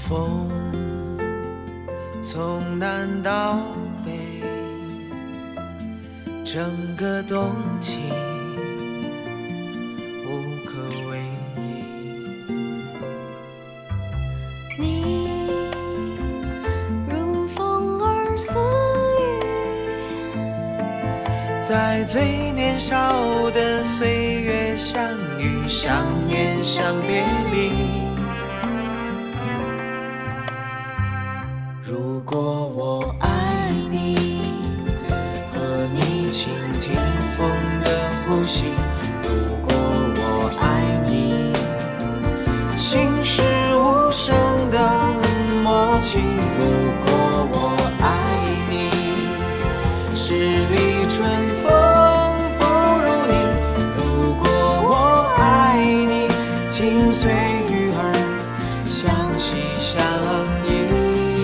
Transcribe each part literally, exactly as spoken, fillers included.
风从南到北，整个冬季无可为依。 你如风儿似雨， 在最年少的岁月相遇、相恋、相别离。如果我爱你，和你倾听风的呼吸；如果我爱你，心是无声的默契；如果我爱你，十里春风不如你；如果我爱你，听随鱼儿相惜相依。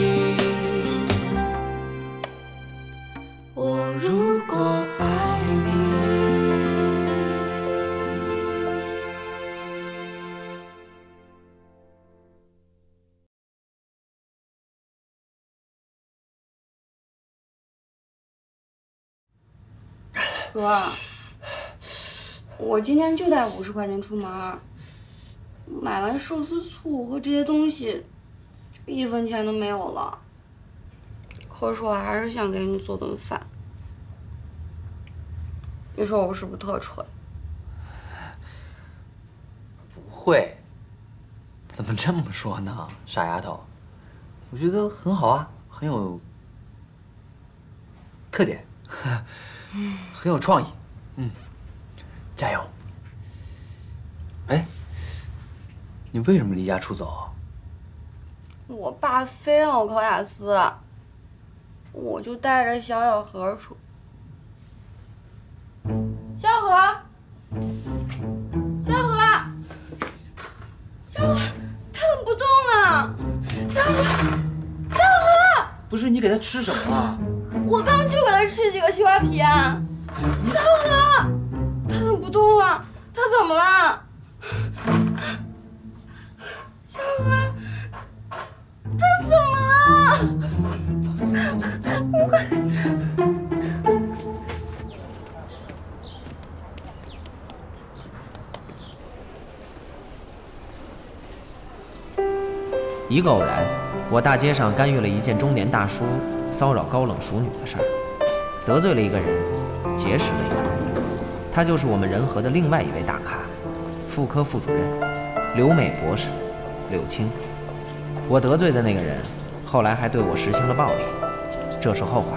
我如果爱你， 哥，我今天就带五十块钱出门，买完寿司醋和这些东西，就一分钱都没有了。可是我还是想给你做顿饭。你说我是不是特蠢？ 不会，怎么这么说呢，傻丫头？我觉得很好啊，很有特点，很有创意。嗯，加油！哎，你为什么离家出走？ 我爸非让我考雅思，我就带着小小何出。小何，小何，小何，他怎么不动了？小何，小何， 不是你给他吃什么了？ 我刚就给他吃几个西瓜皮啊。小何，他怎么不动了？他怎么了？小何，他怎么了？走走走走走，你快！ 一个偶然，我大街上干预了一件中年大叔骚扰高冷熟女的事儿，得罪了一个人，结识了一个人，他就是我们仁和的另外一位大咖，妇科副主任刘美博士，柳青。我得罪的那个人，后来还对我实行了暴力，这是后话。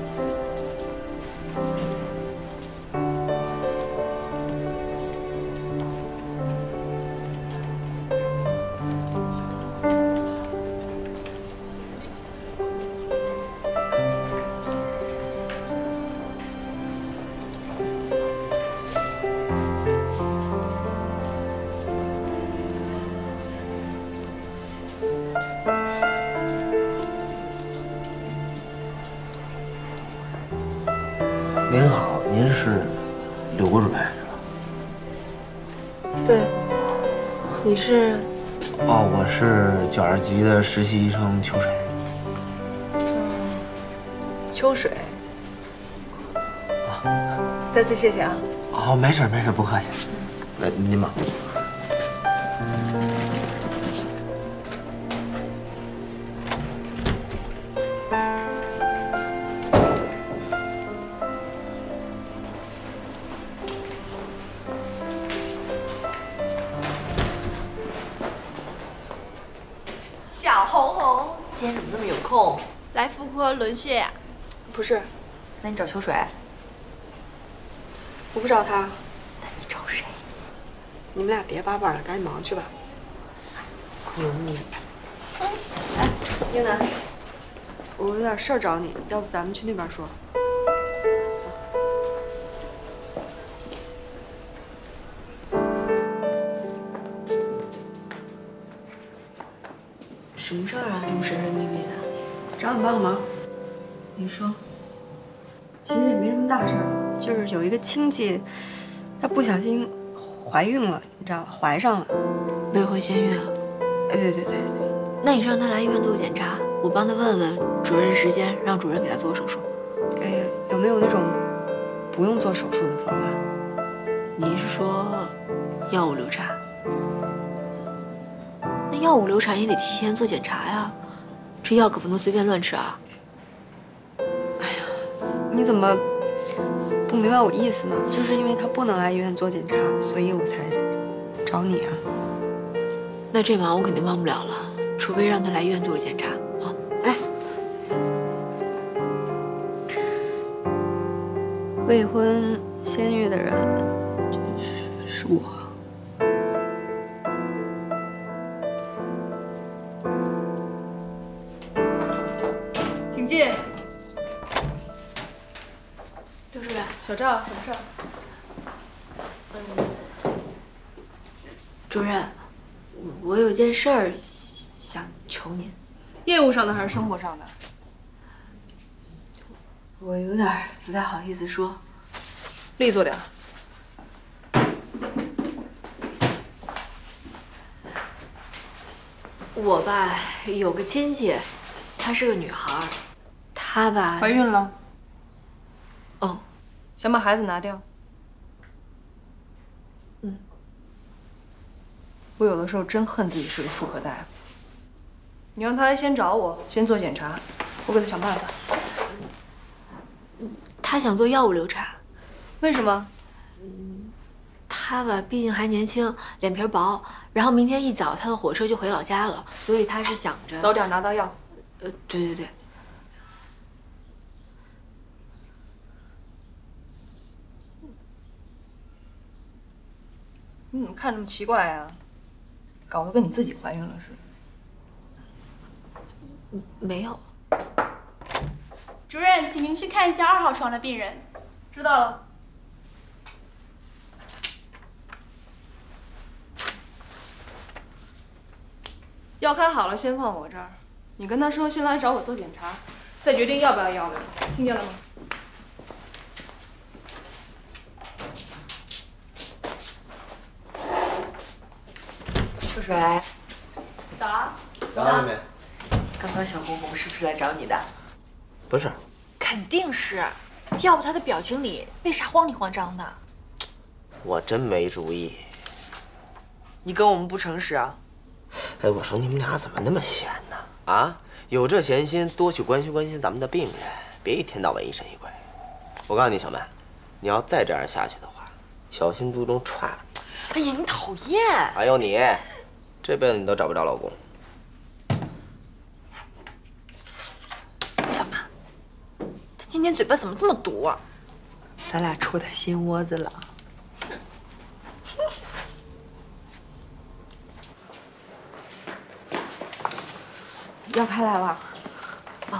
您好，您是刘主任是吧？ 对，你是？ 哦，我是九二级的实习医生秋水。 秋水。 啊， 再次谢谢啊。 哦，没事没事，不客气。那您忙。 小红红，今天怎么那么有空？ 来妇科轮血呀？ 不是， 那你找秋水？ 我不找他。 那你找谁？ 你们俩别叭叭了，赶紧忙去吧。 可你， 嗯，哎，英楠，我有点事儿找你，要不咱们去那边说？走。 什么事儿啊？这么神神秘秘的？ 找你帮个忙。 你说。 其实也没什么大事儿，就是有一个亲戚，她不小心怀孕了，你知道吧？怀上了。 未婚先孕啊？ 哎，对对对对， 那你让他来医院做个检查，我帮他问问主任时间，让主任给他做个手术。 哎，有没有那种不用做手术的方法？ 你是说药物流产？那药物流产也得提前做检查呀，这药可不能随便乱吃啊。 你怎么不明白我意思呢？就是因为他不能来医院做检查，所以我才找你啊。 那这忙我肯定帮不了了，除非让他来医院做个检查啊。 哎，未婚先孕的人，是是我。 请进。 刘主任， 小赵，什么事儿？ 嗯，主任，我有件事儿想求您。 业务上的还是生活上的？ 我有点不太好意思说。 利索点。 我吧有个亲戚，她是个女孩儿，她吧怀孕了。 哦， 想把孩子拿掉。 嗯。 我有的时候真恨自己是个妇科大夫。你让她来先找我，先做检查，我给她想办法。 她想做药物流产。 为什么？ 嗯，她吧毕竟还年轻，脸皮薄，然后明天一早她的火车就回老家了，所以她是想着早点拿到药。 呃，对对对。 你怎么看这么奇怪啊？搞得跟你自己怀孕了似的。没有。 主任，请您去看一下二号床的病人。 知道了。药开好了，先放我这儿。你跟他说，先来找我做检查，再决定要不要药流，听见了吗？ 秋水， 早。 早，妹妹。 刚刚小红红是不是来找你的？ 不是。 肯定是，要不她的表情里为啥慌里慌张的？ 我真没注意。 你跟我们不诚实啊！ 哎，我说你们俩怎么那么闲呢？啊，有这闲心，多去关心关心咱们的病人，别一天到晚疑神疑鬼。我告诉你，小曼，你要再这样下去的话，小心肚中踹了你。 哎呀，你讨厌！ 还有你，这辈子你都找不着老公。 小曼，他今天嘴巴怎么这么毒啊？咱俩戳他心窝子了。 药开来了。 啊。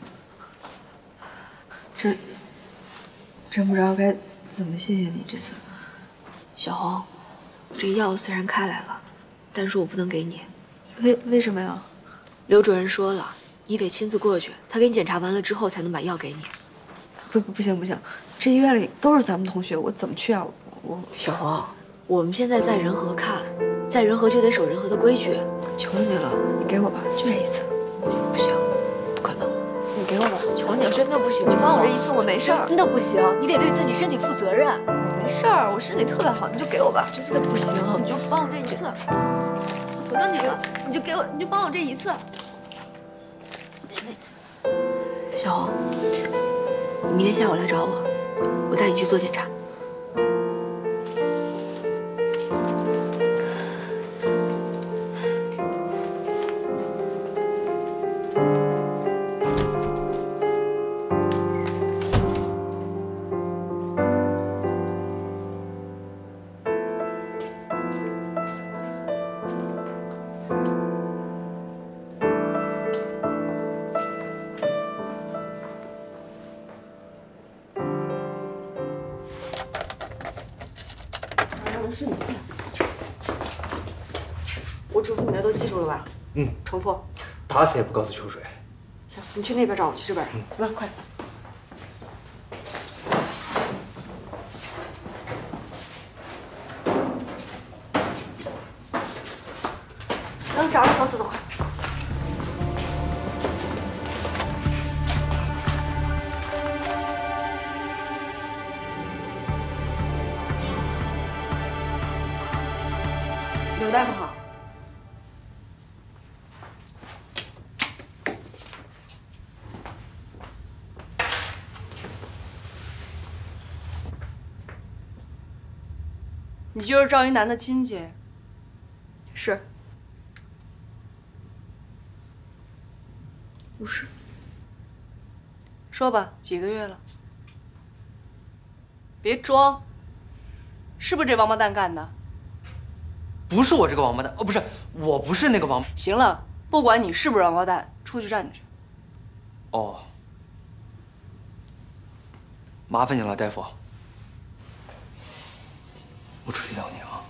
真真不知道该怎么谢谢你这次。 小红，这药虽然开来了，但是我不能给你。 为为什么呀？ 刘主任说了，你得亲自过去，他给你检查完了之后才能把药给你。 不不不行不行，这医院里都是咱们同学，我怎么去啊？我小红，我们现在在仁和看，在仁和就得守仁和的规矩。 求你了，你给我吧，就这一次。 不行，不可能。 你给我吧，求你了， 真的不行， 就帮我这一次，我没事儿。 真的不行，你得对自己身体负责任。 我没事儿，我身体特别好，你就给我吧。 真的不行， 你就帮我这一次。求求你了，你就给我，你就帮我这一次。 小红，你明天下午来找我，我带你去做检查。 是你。我嘱咐你的都记住了吧？ 嗯。 重复。 打死也不告诉秋水。 行，你去那边找我，去这边。嗯。走吧，快。行，找着，走走走，快。 大夫好。你就是赵云南的亲戚？ 是。不是。 说吧，几个月了？别装。是不是这王八蛋干的？ 不是我这个王八蛋，哦，不是，我不是那个王。 行了，不管你是不是王八蛋，出去站着去。 哦，麻烦你了，大夫。我出去等你啊。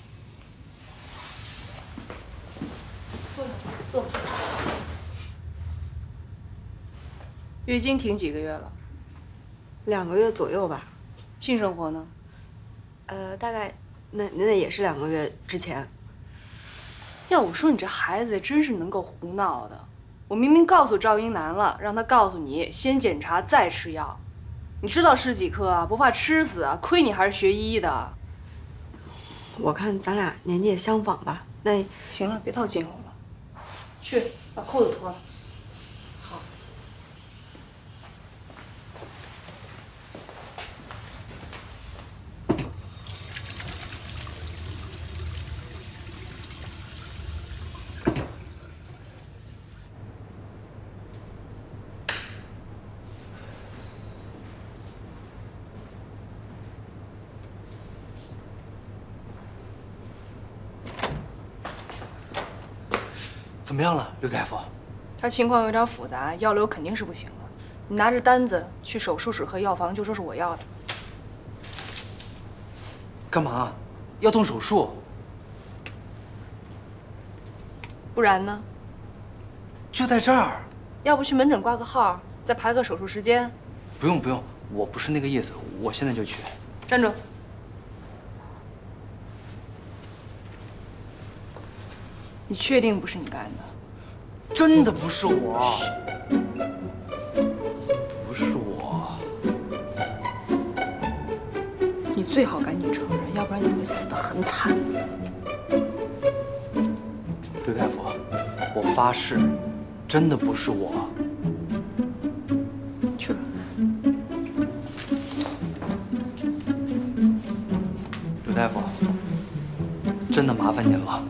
坐坐。月经停几个月了？ 两个月左右吧。 性生活呢？ 呃，大概那那也是两个月之前。 要我说，你这孩子真是能够胡闹的。我明明告诉赵英男了，让他告诉你先检查再吃药。你知道吃几颗啊？不怕吃死啊？亏你还是学医的。 我看咱俩年纪也相仿吧。那行了，别套近乎了，去把裤子脱了。好。 怎么样了，刘大夫？ 他情况有点复杂，药流肯定是不行了。你拿着单子去手术室和药房，就说是我要的。 干嘛？要动手术？ 不然呢？ 就在这儿。 要不去门诊挂个号，再排个手术时间？ 不用不用，我不是那个意思，我现在就去。 站住！你确定不是你干的？ 真的不是我，不是我。 你最好赶紧承认，要不然你会死得很惨。 刘大夫，我发誓，真的不是我。 去吧。 刘大夫，真的麻烦您了。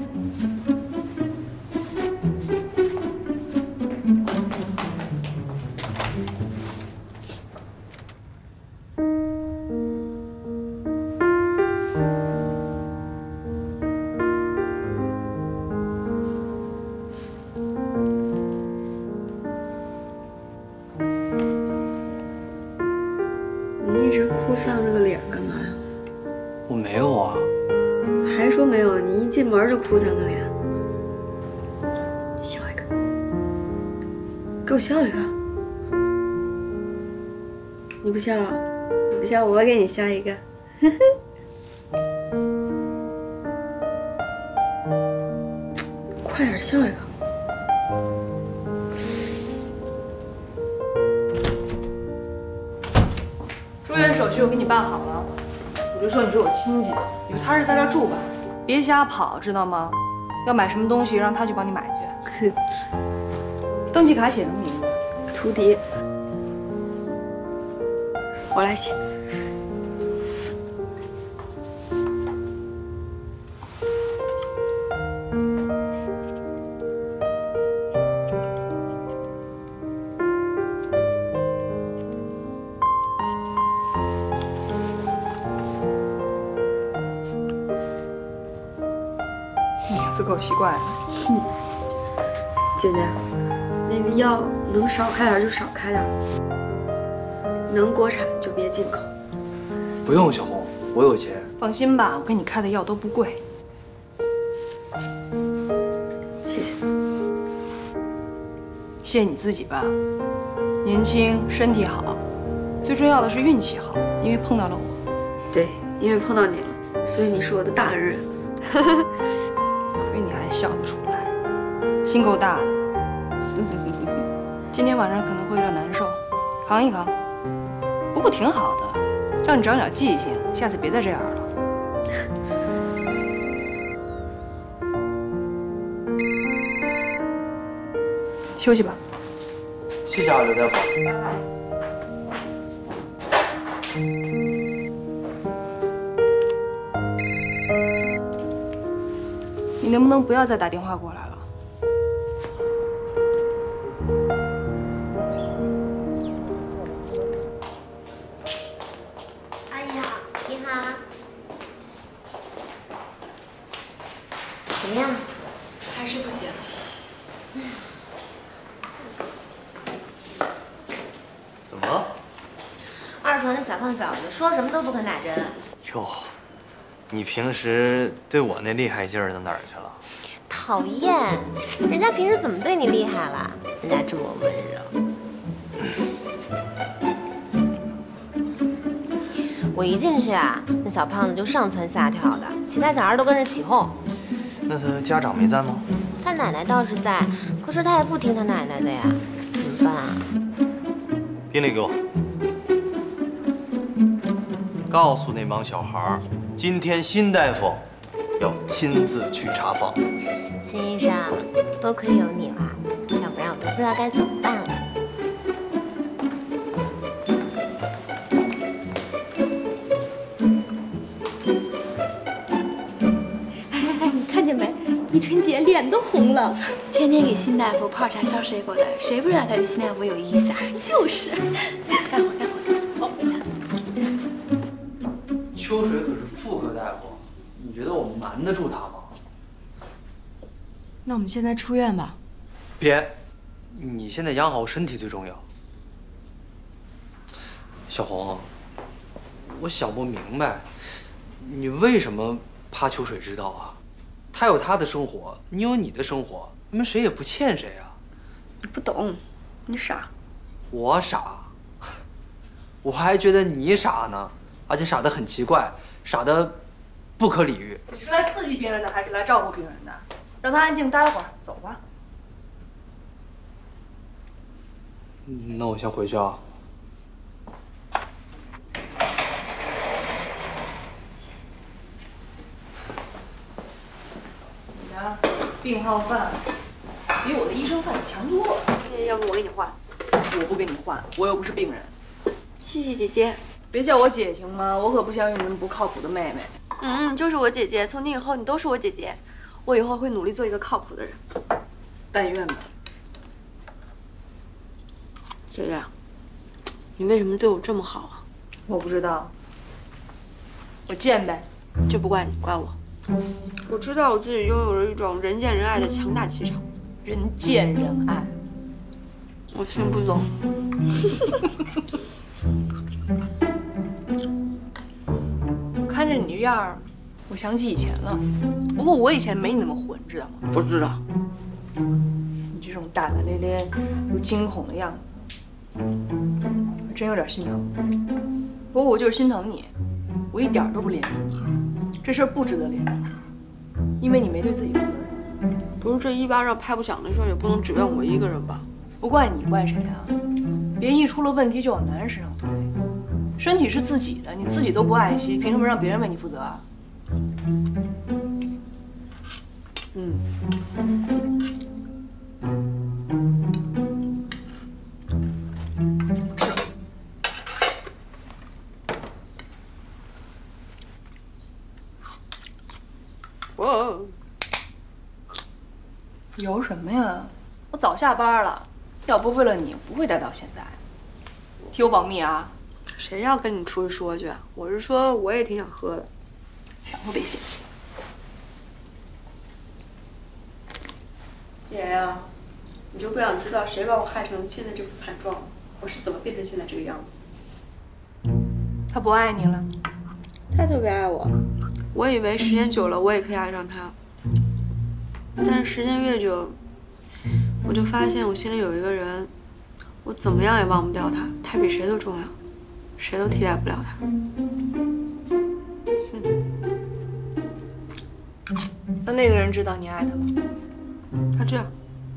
你一直哭丧着个脸干嘛呀？ 我没有啊。 还说没有？你一进门就哭丧个脸。笑一个，给我笑一个。你不笑，你不笑，我给你笑一个。快点笑一个。 住院手续我给你办好了，我就说你是我亲戚，你就踏实在这儿住吧，别瞎跑，知道吗？要买什么东西，让他去帮你买去。登记卡写什么名字？ 徒弟。我来写。 名字够奇怪的。 嗯，姐姐，那个药能少开点就少开点，能国产就别进口。 不用，小红，我有钱。 放心吧，我给你开的药都不贵。 谢谢。 谢谢你自己吧，年轻，身体好，最重要的是运气好，因为碰到了我。 对，因为碰到你了，所以你是我的大恩人。 亏你还笑得出来，心够大的。今天晚上可能会有点难受，扛一扛。不过挺好的，让你长长记性，下次别再这样了。 休息吧。 谢谢啊，刘大夫。 你能不能不要再打电话过来了？ 阿姨好，你好。怎么样？ 还是不行。 怎么了？ 二床那小胖小子说什么都不肯打针。 哟，你平时对我那厉害劲儿到哪儿去了？ 讨厌，人家平时怎么对你厉害了？人家这么温柔。我一进去啊，那小胖子就上蹿下跳的，其他小孩都跟着起哄。 那他家长没在吗？ 他奶奶倒是在，可是他也不听他奶奶的呀，怎么办啊？ 宾利给我，告诉那帮小孩儿，今天辛大夫要亲自去查房。 辛医生，多亏有你了，要不然我都不知道该怎么办了。 你看见没？依晨姐脸都红了。 天天给辛大夫泡茶削水果的，谁不知道他对辛大夫有意思啊？ 就是。干活干活，跑回来。 秋水可是妇科大夫，你觉得我们瞒得住他吗？ 那我们现在出院吧。 别，你现在养好身体最重要。小红，我想不明白，你为什么怕秋水知道啊？他有他的生活，你有你的生活，你们谁也不欠谁啊。 你不懂，你傻。 我傻，我还觉得你傻呢，而且傻得很奇怪，傻得不可理喻。 你是来刺激病人的，还是来照顾病人的？让他安静待会儿，走吧。 那我先回去啊。 你呢？病号饭比我的医生饭强多了。 要不我给你换？ 我不给你换，我又不是病人。 谢谢姐姐。 别叫我姐行吗？我可不相信你们不靠谱的妹妹。 嗯，就是我姐姐。从今以后你都是我姐姐。我以后会努力做一个靠谱的人。 但愿吧。 姐姐，你为什么对我这么好啊？ 我不知道。我贱呗。 这不怪你，怪我。我知道我自己拥有着一种人见人爱的强大气场。 人见人爱。 我听不懂。 我看着你这样儿，我想起以前了。不过我以前没你那么混，知道吗？ 不知道。 你这种大大咧咧又惊恐的样子，我真有点心疼。不过我就是心疼你，我一点都不怜悯你。这事儿不值得怜悯，因为你没对自己负责任。 不是这一巴掌拍不响的事儿，也不能指怨我一个人吧？ 不怪你，怪谁啊？别一出了问题就往男人身上推。身体是自己的，你自己都不爱惜，凭什么让别人为你负责啊？ 嗯。 不吃。 我有什么呀？我早下班了，要不为了你，不会待到现在。替我保密啊！ 谁要跟你出去说去啊？我是说，我也挺想喝的。 想都别想。 姐呀，你就不想知道谁把我害成现在这副惨状？我是怎么变成现在这个样子？ 他不爱你了？ 他特别爱我，我以为时间久了我也可以爱上他，但是时间越久，我就发现我心里有一个人，我怎么样也忘不掉他，他比谁都重要，谁都替代不了他。 那那个人知道你爱他吗？ 他知道。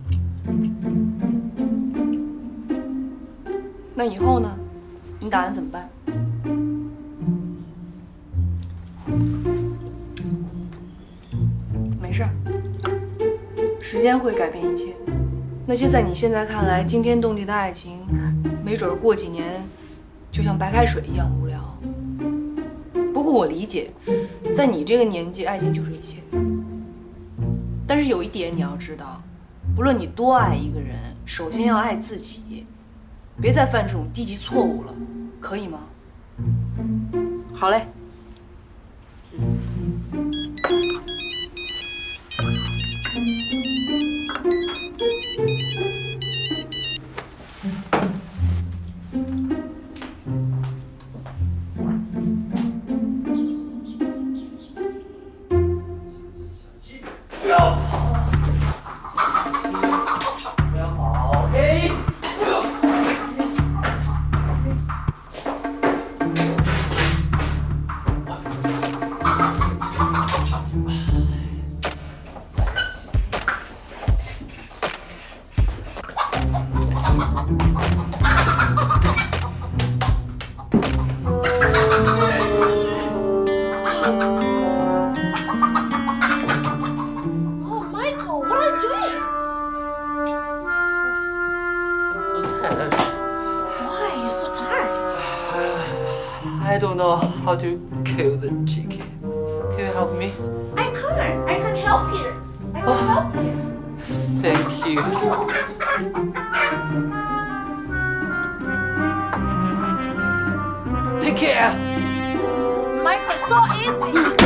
那以后呢？你打算怎么办？没事儿，时间会改变一切。 那些在你现在看来惊天动地的爱情，没准儿过几年就像白开水一样无聊。不过我理解，在你这个年纪，爱情就是一切。但是有一点你要知道，不论你多爱一个人，首先要爱自己，别再犯这种低级错误了，可以吗？好嘞。 不要跑！不要跑 ，OK。不要跑。I don't know how to kill the chicken. Can you help me? I can't. I can help you. I can help you. Thank you. Take care. Michael, so easy.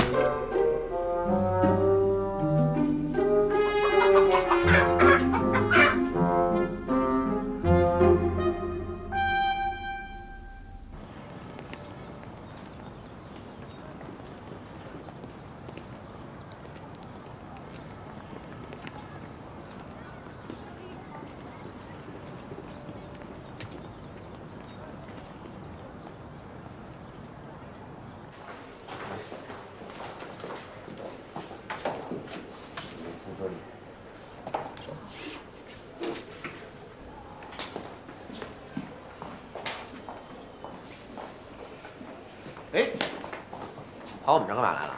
哎，跑我们这干嘛来了？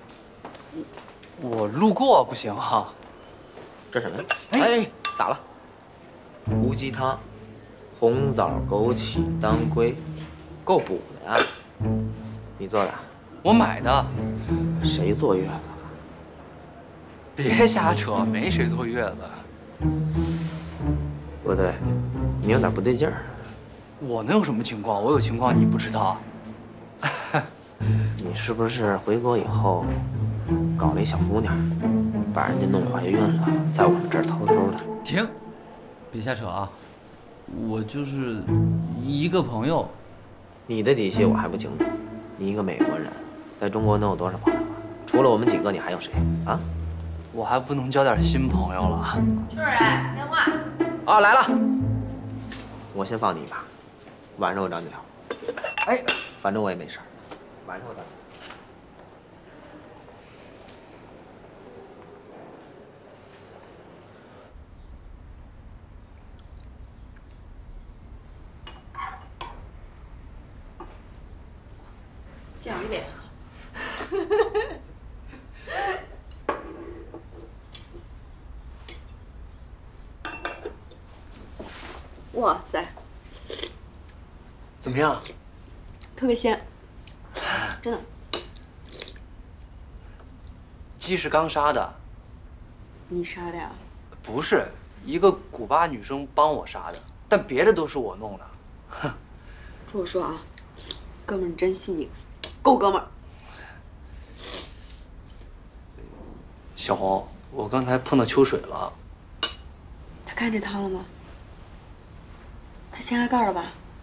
我路过，不行哈。 这什么？哎，洒了。乌鸡汤，红枣、枸杞、当归，够补的呀。你做的？ 我买的。 谁坐月子了？ 别瞎扯，没谁坐月子。 不对，你有点不对劲儿。 我能有什么情况？我有情况你不知道。 你是不是回国以后搞了一小姑娘，把人家弄怀孕了，在我们这儿偷偷的？ 停，别瞎扯啊！我就是一个朋友。 你的底细我还不清楚。你一个美国人，在中国能有多少朋友啊？除了我们几个，你还有谁啊？ 我还不能交点新朋友了。 秋儿哎，电话。 啊，来了。我先放你一把，晚上我找你聊。哎，反正我也没事儿，晚上我找你。 见我一脸喝。哇塞， 怎么样？ 特别鲜，真的。 鸡是刚杀的。 你杀的呀？ 不是，一个古巴女生帮我杀的，但别的都是我弄的。哼。 听我说啊，哥们儿，你真细腻，够哥们儿。 小红，我刚才碰到秋水了。 他看这汤了吗？他掀开盖了吧？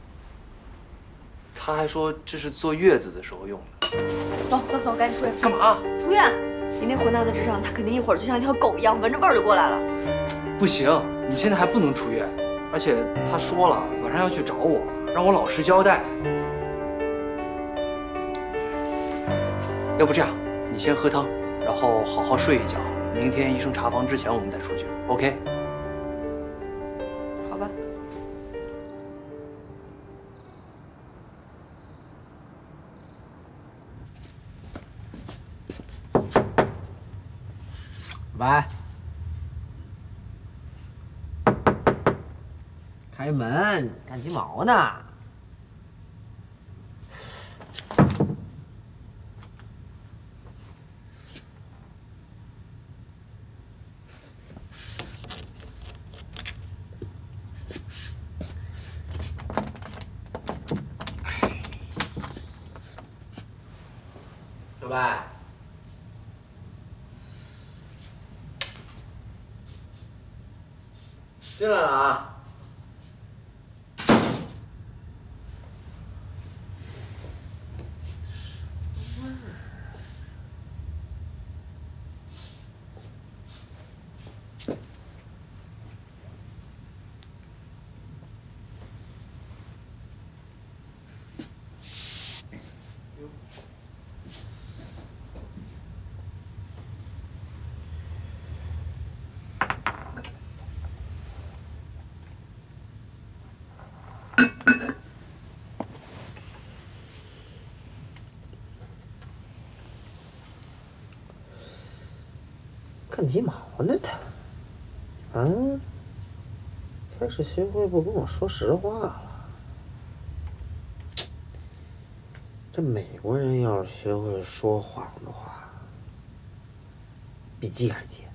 他还说这是坐月子的时候用的。 走走走，赶紧出院！ 干嘛？ 出院！你那混蛋的智商，他肯定一会儿就像一条狗一样，闻着味儿就过来了。 不行，你现在还不能出院，而且他说了晚上要去找我，让我老实交代。要不这样，你先喝汤，然后好好睡一觉，明天医生查房之前我们再出去 ，OK？ 好吧。 喂。 开门，干鸡毛呢？小白，进来了啊！干鸡毛呢他？啊？开始学会不跟我说实话了。这美国人要是学会说谎的话，比鸡还贱。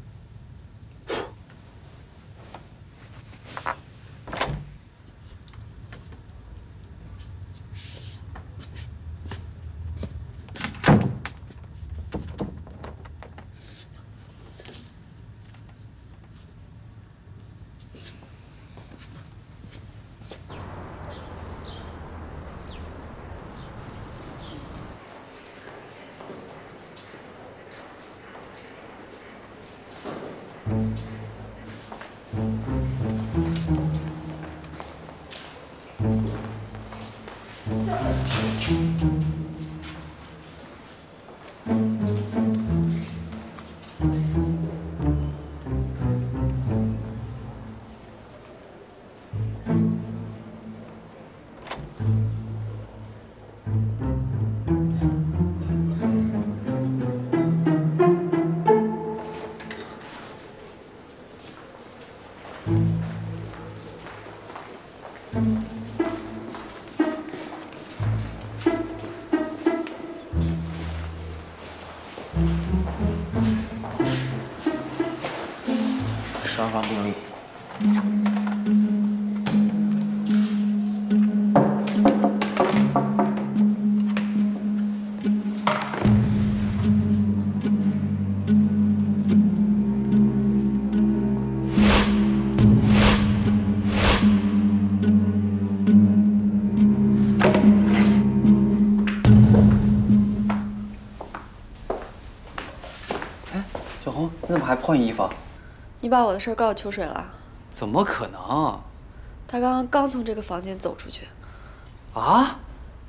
十二房病历。 哎，小红，你怎么还不换衣服啊？ 你把我的事告诉秋水了？ 怎么可能？ 他刚刚刚从这个房间走出去。 啊？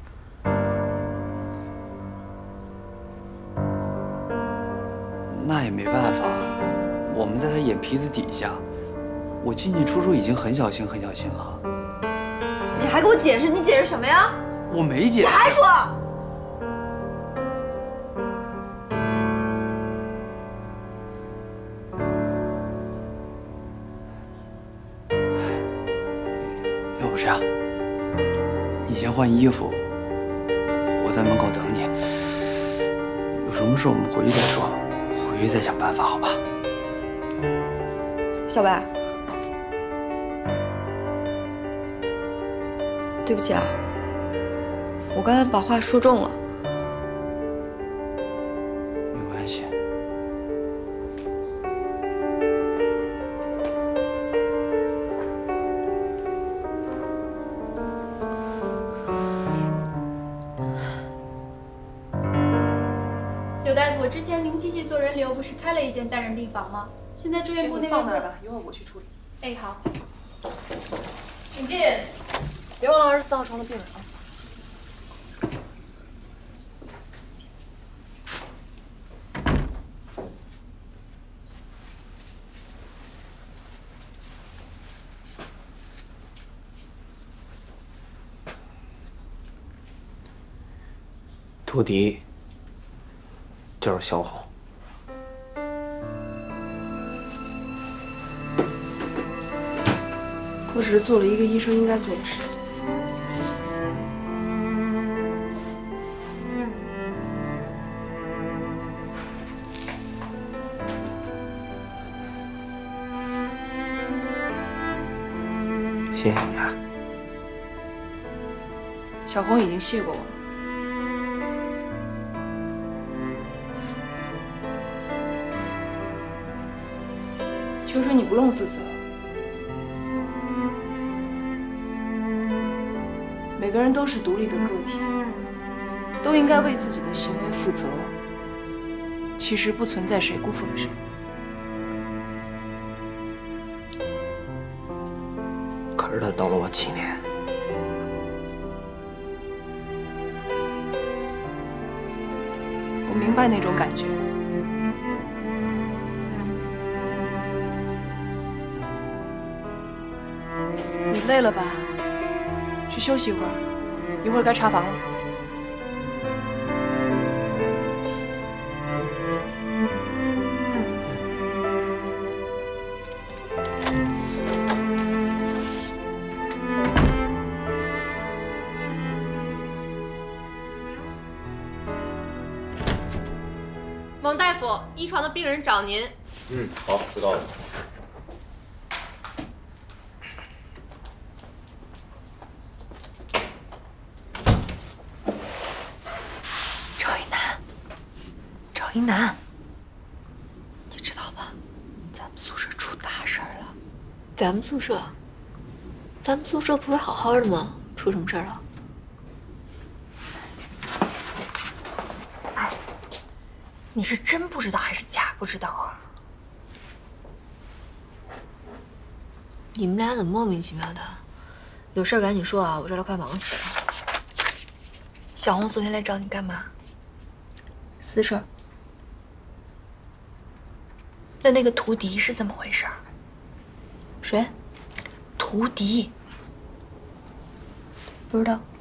那也没办法，我们在他眼皮子底下。我进进出出已经很小心很小心了。 你还给我解释？你解释什么呀？ 我没解释。 你还说？ 这样，你先换衣服，我在门口等你。有什么事我们回去再说，回去再想办法，好吧？ 小白，对不起啊，我刚才把话说重了。 没关系。 刘大夫，之前零七系做人流不是开了一间单人病房吗？现在住院部那边放那儿吧，一会儿我去处理。 哎，好。 请进，别忘了二十四号床的病人啊。 杜迪就是萧红。 我只是做了一个医生应该做的事。 谢谢你啊。 小红已经谢过我了。秋水，你不用自责。每个人都是独立的个体，都应该为自己的行为负责。其实不存在谁辜负了谁。 可是他等了我七年。 我明白那种感觉。你累了吧？去休息一会儿，一会儿该查房了。 蒙大夫，一床的病人找您。 嗯，好，知道了。 赵一楠，赵一楠，你知道吗？咱们宿舍出大事儿了。 咱们宿舍，咱们宿舍不是好好的吗？出什么事儿了？ 哎，你是真不知道还是假不知道啊？ 你们俩怎么莫名其妙的？有事赶紧说啊，我这都快忙死了。 小红昨天来找你干嘛？ 私事儿。 那那个涂迪是怎么回事？ 谁？ 涂迪。 不知道。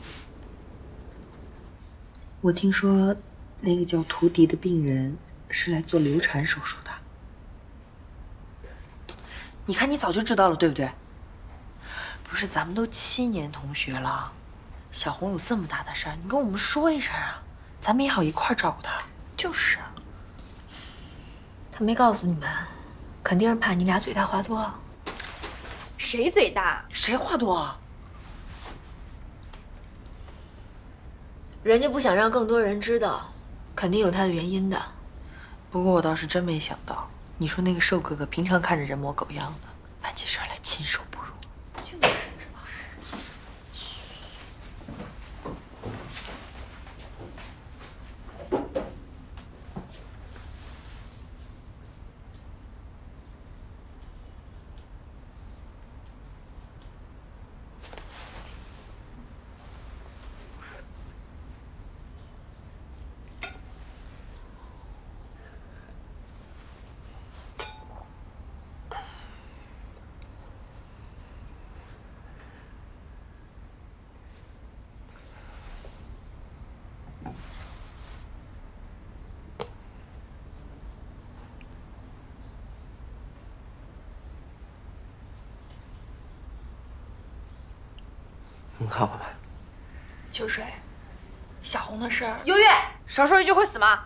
我听说，那个叫涂迪的病人是来做流产手术的。你看，你早就知道了，对不对？不是，咱们都七年同学了，小红有这么大的事儿，你跟我们说一声啊，咱们也好一块儿照顾她。 就是。 他没告诉你们，肯定是怕你俩嘴大话多。 谁嘴大？ 谁话多啊？ 人家不想让更多人知道，肯定有他的原因的。 不过我倒是真没想到，你说那个瘦哥哥平常看着人模狗样的，办起事来禽兽不如。 就是。 你看我没？ 秋水，小红的事儿。 幽月，少说一句会死吗？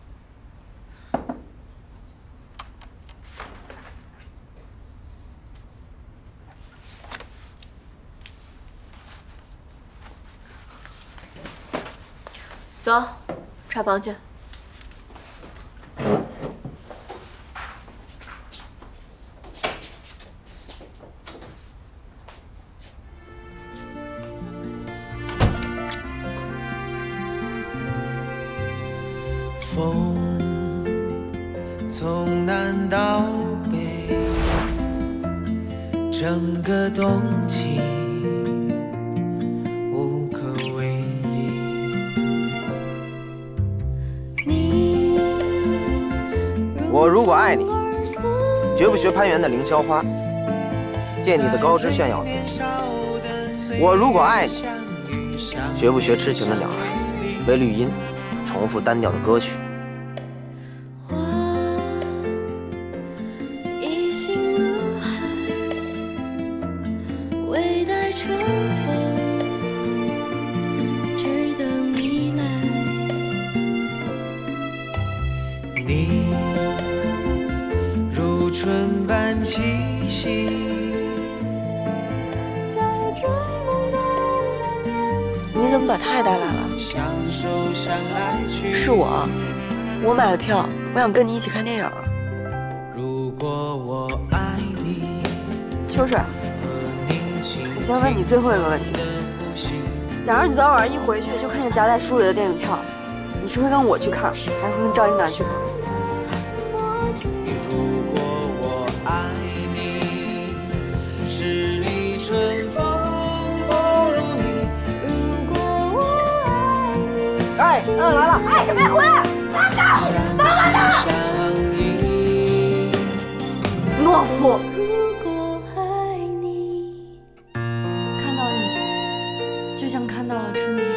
走，查房去。 风从南到北，整个冬季无可为你我如果爱你，绝不学攀援的凌霄花，借你的高枝炫耀自己；我如果爱你，绝不学痴情的鸟儿，为绿荫重复单调的歌曲。 一心入海， 微待春风，只等你来。 你如春般气息， 在最懵懂的年岁。 你怎么把他也带来了？ 相守相来去。 是我，我买的票，我想跟你一起看电影。 如果我爱你， 秋水，我先问你最后一个问题：假如你昨天晚上一回去就看见夹在书里的电影票，你是会跟我去看，还是会跟赵一楠去看？ 如果我爱你，十里春风不如你。 如果我爱你， 哎，来了来了，爱什么呀？回来！慢点，慢慢点！懦夫！ 如果爱你， 看到你，就像看到了春天。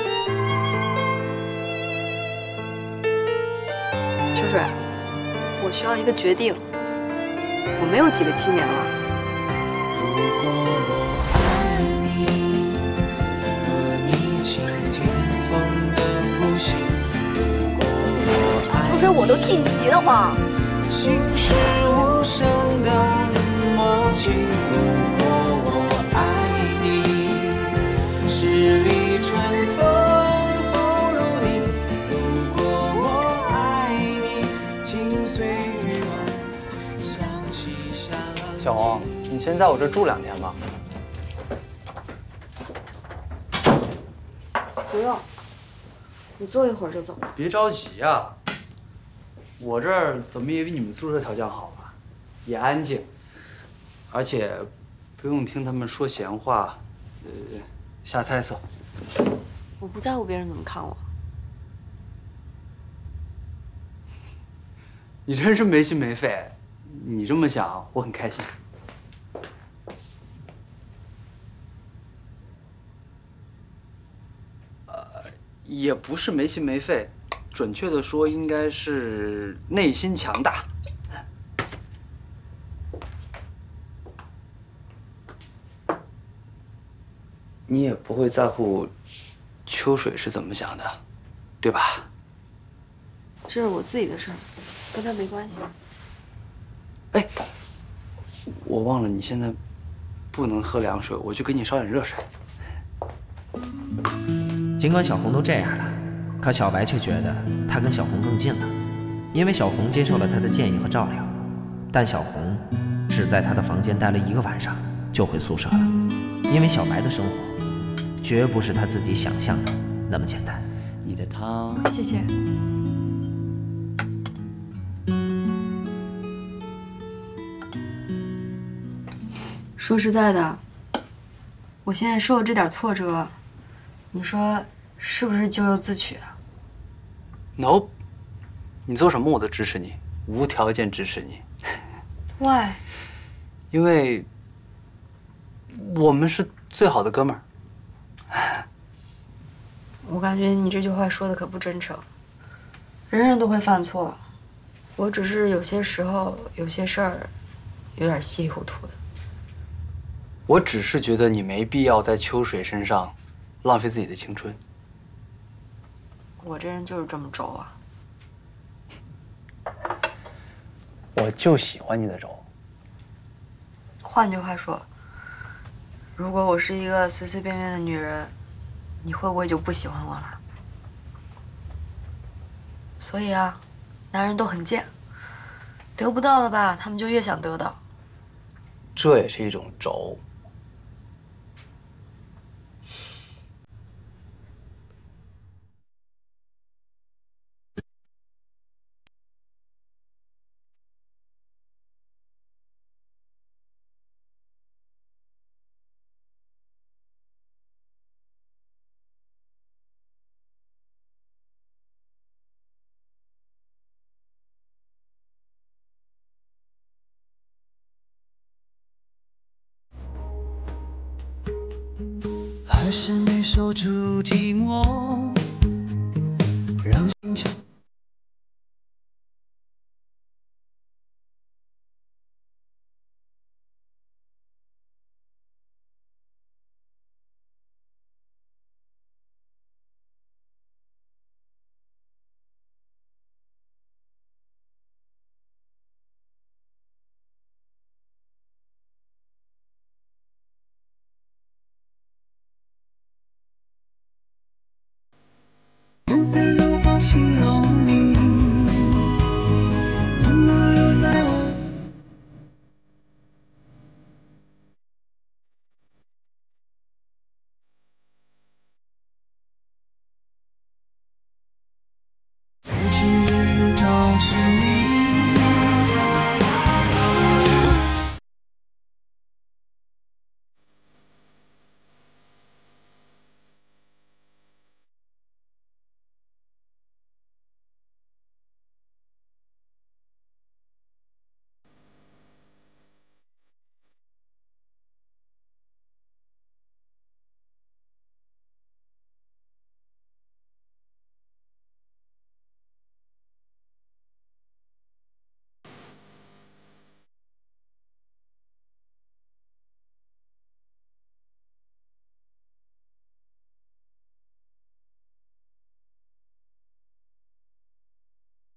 秋水，我需要一个决定。我没有几个七年了。 如果我爱你，和你倾听风的呼吸。如果我爱你， 秋水，我都替你急得慌。 心是无声的默契。如果我爱你，十里春风不如你。如果我爱你，紧随于我，相惜相依。 小红，你先在我这住两天吧。 不用，你坐一会儿就走。 别着急呀、我这儿怎么也比你们宿舍条件好啊，也安静，而且不用听他们说闲话，呃，瞎猜测。 我不在乎别人怎么看我。 你真是没心没肺，你这么想，我很开心。呃，也不是没心没肺，准确的说，应该是内心强大。你也不会在乎秋水是怎么想的，对吧？ 这是我自己的事儿，跟他没关系。 哎，我忘了你现在不能喝凉水，我去给你烧点热水。 尽管小红都这样了，可小白却觉得他跟小红更近了，因为小红接受了他的建议和照料。但小红只在他的房间待了一个晚上，就回宿舍了，因为小白的生活绝不是他自己想象的那么简单。 你的汤， 谢谢。说实在的，我现在受了这点挫折，你说是不是咎由自取啊 ？No， 你做什么我都支持你，无条件支持你。 ？Why？ 因为我们是最好的哥们儿。 我感觉你这句话说的可不真诚。人人都会犯错，我只是有些时候有些事儿有点稀里糊涂的。 我只是觉得你没必要在秋水身上浪费自己的青春。 我这人就是这么轴啊。 我就喜欢你的轴。 换句话说，如果我是一个随随便便的女人，你会不会就不喜欢我了？所以啊，男人都很贱，得不到了吧，他们就越想得到。 这也是一种轴。 还是没守住寂寞，让心跳。 形容你。